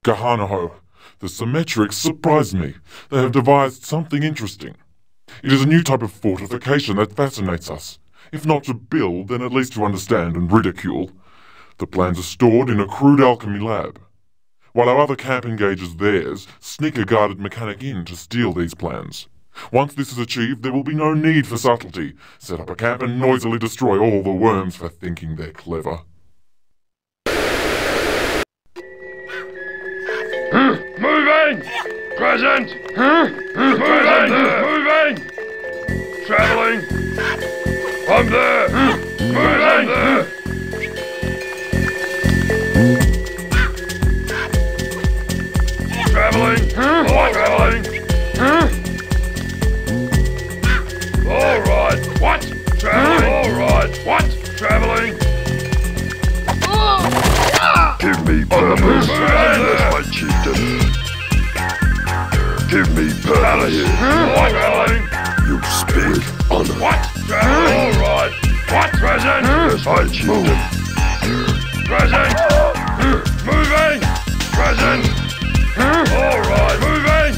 Gahanaho, the Symmetrics surprised me. They have devised something interesting. It is a new type of fortification that fascinates us. If not to build, then at least to understand and ridicule. The plans are stored in a crude alchemy lab. While our other camp engages theirs, sneak a guarded mechanic in to steal these plans. Once this is achieved, there will be no need for subtlety. Set up a camp and noisily destroy all the worms for thinking they're clever. Moving! Present! Moving! Moving! Traveling! I'm there! Moving! There! Traveling! Traveling! Alright! What? Traveling! Alright! What? Traveling! Give me purpose, my chieftain. Give me purpose. What? Traveling! You speak honor. What? Traveling! Alright! What? Present! Yes, my chieftain. Present! Moving! Present! Alright! Moving!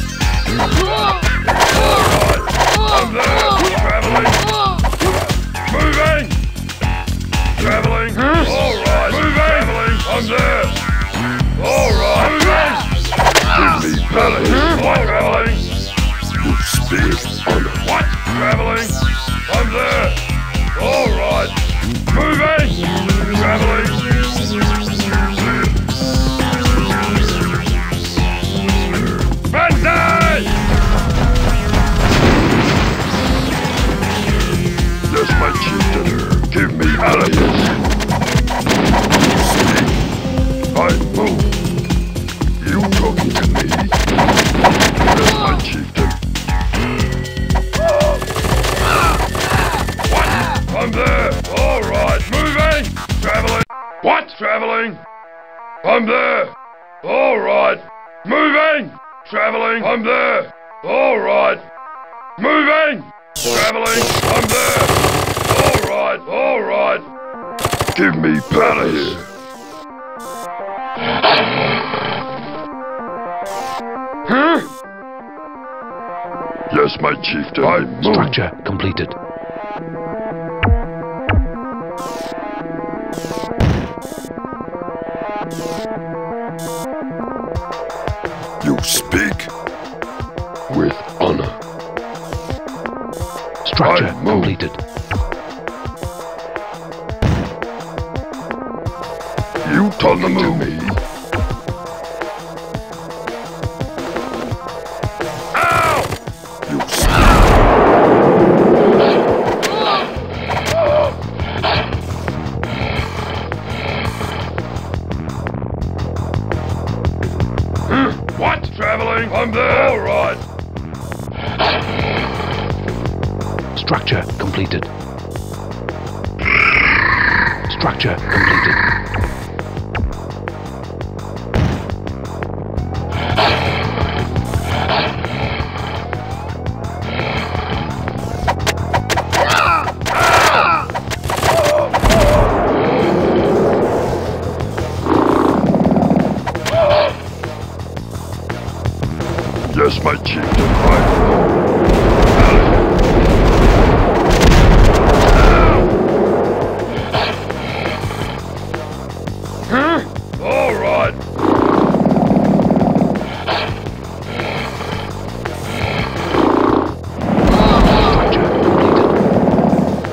Alright! I'm there! Traveling! Moving! Traveling! Alright! Moving! Traveling! I'm there! Alright! Moving! Give me purpose. What? Traveling! You speak honor. What? Traveling! I'm there! Alright! Moving! Traveling! Banzai! Yes, my chieftain. Give me allies. You speak. I move. You talking to me? Yes, my chieftain. What? I'm there! Alright! Moving! Traveling! What? Traveling! I'm there! Alright! Moving! Traveling! I'm there! Alright! Moving! Traveling! I'm there! Alright! Alright! Give me palace. Yes, my chieftain. I move. Structure completed. You speak with honor. Structure I move. completed. You talking to me? Ow! You speak. What? Traveling? I'm there! Alright! Structure completed. Structure completed. Yes, my chieftain. I move. Alright! Structure completed.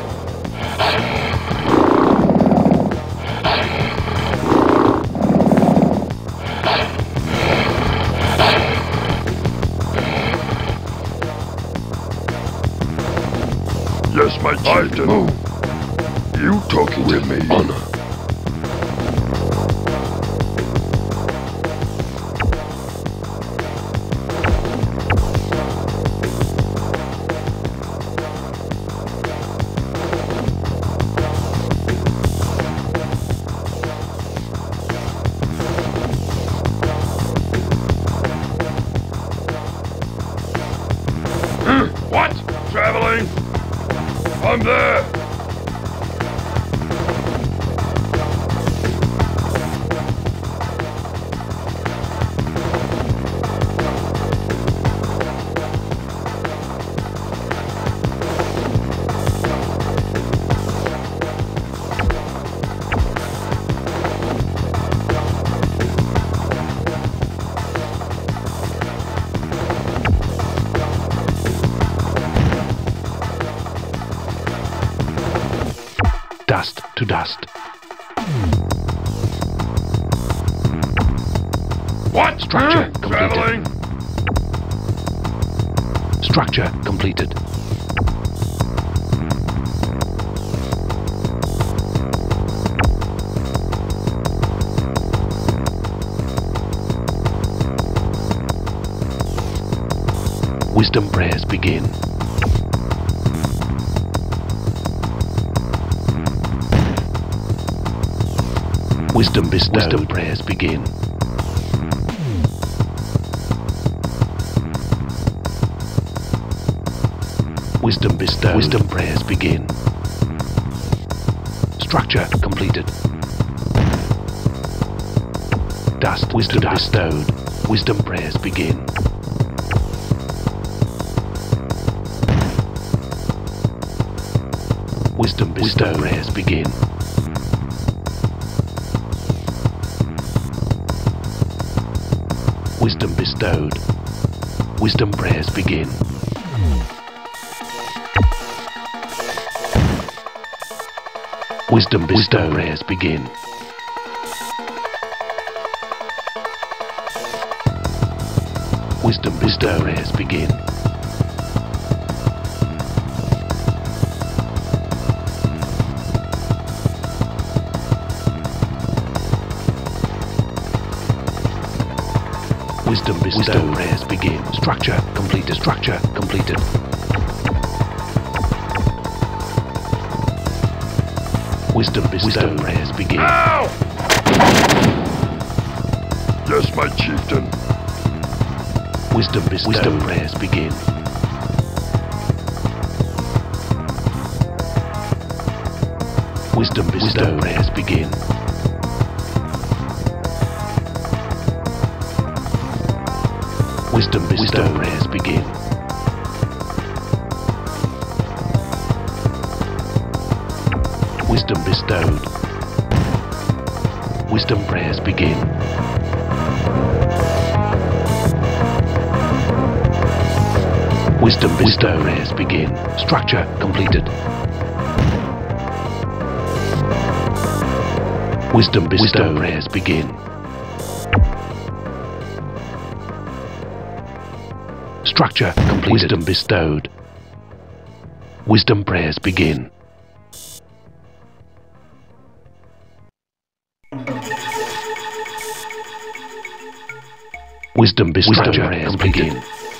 Yes, my chieftain. Move. You talking with me? Honor. What? Traveling? I'm there! Dust to dust. What? Structure completed. Traveling. Structure completed. Wisdom prayers begin. Wisdom bestowed. Wisdom prayers begin. Wisdom bestowed. Wisdom prayers begin. Structure completed. Dust. Wisdom bestowed. Wisdom prayers begin. Wisdom bestowed. Prayers begin. Wisdom bestowed. Wisdom prayers begin. Wisdom bestowed. Prayers begin. Wisdom bestowed. Prayers begin. Wisdom bestowed. Wisdom prayers begin. Structure completed. Structure completed. Wisdom bestowed. Wisdom prayers begin. Ow! Yes, my chieftain. Wisdom bestowed. Wisdom prayers begin. Wisdom bestowed. Wisdom prayers begin. Wisdom bestowed. Wisdom prayers begin. Wisdom bestowed. Wisdom prayers begin. Wisdom bestowed. Prayers begin. Structure completed. Wisdom bestowed. Prayers begin. Structure complete. Wisdom bestowed. Wisdom prayers begin. Wisdom bestowed. Wisdom prayers begin.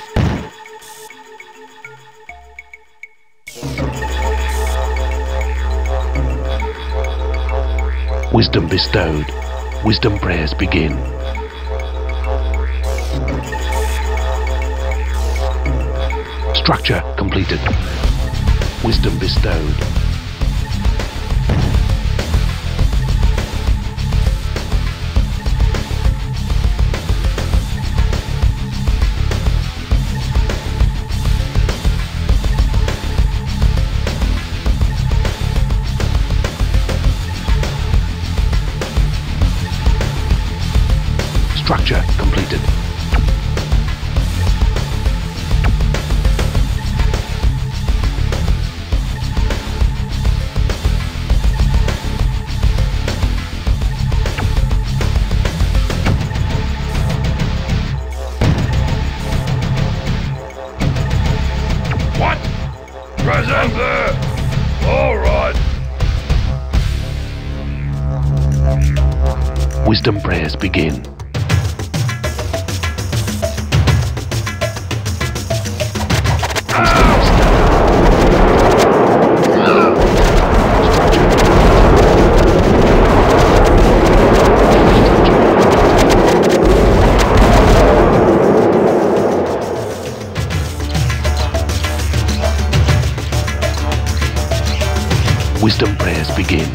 Wisdom bestowed. Wisdom prayers begin. Structure completed. Wisdom bestowed. Structure completed. What? Present there! All right. Wisdom prayers begin. Wisdom prayers begin.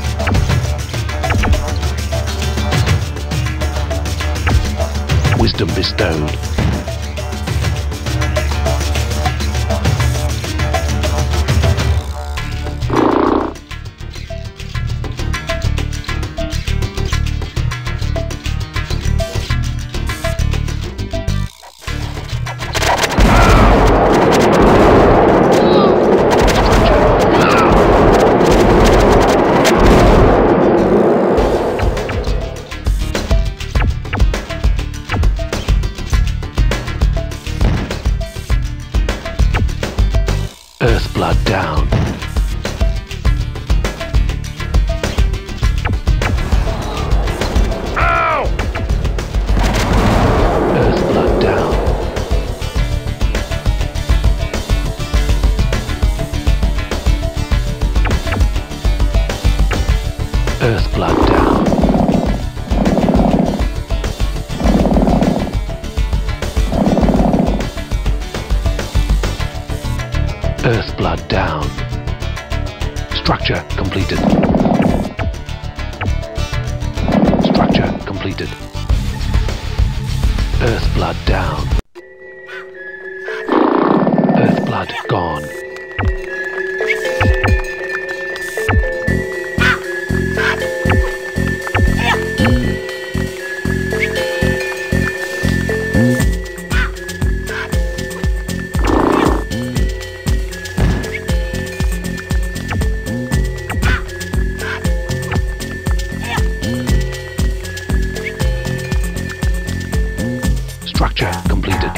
Wisdom bestowed. Earth blood down. Earth blood down. Structure completed. Structure completed. Earth blood down. Earth blood gone. Structure completed.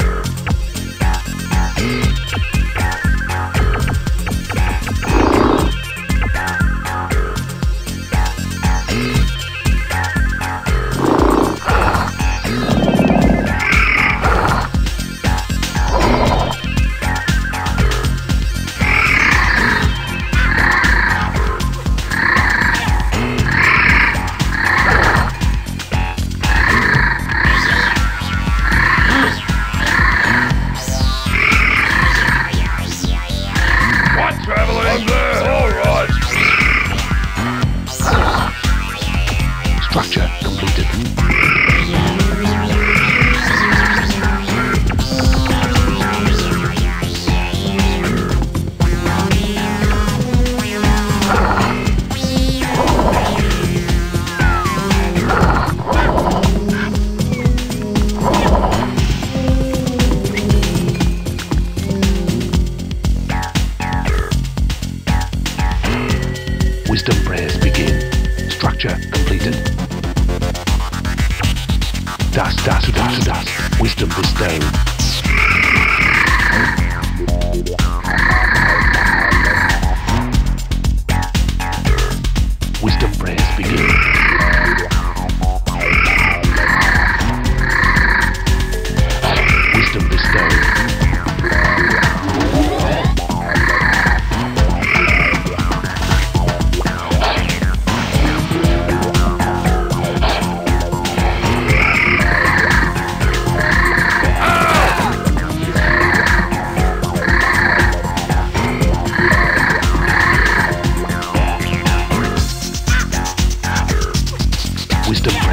Traveling there. All right. Structure completed. Wisdom prayers begin. Structure completed. Dust, dust, dust, dust. Wisdom bestowed. Wisdom prayers begin. Wisdom bestowed. Wisdom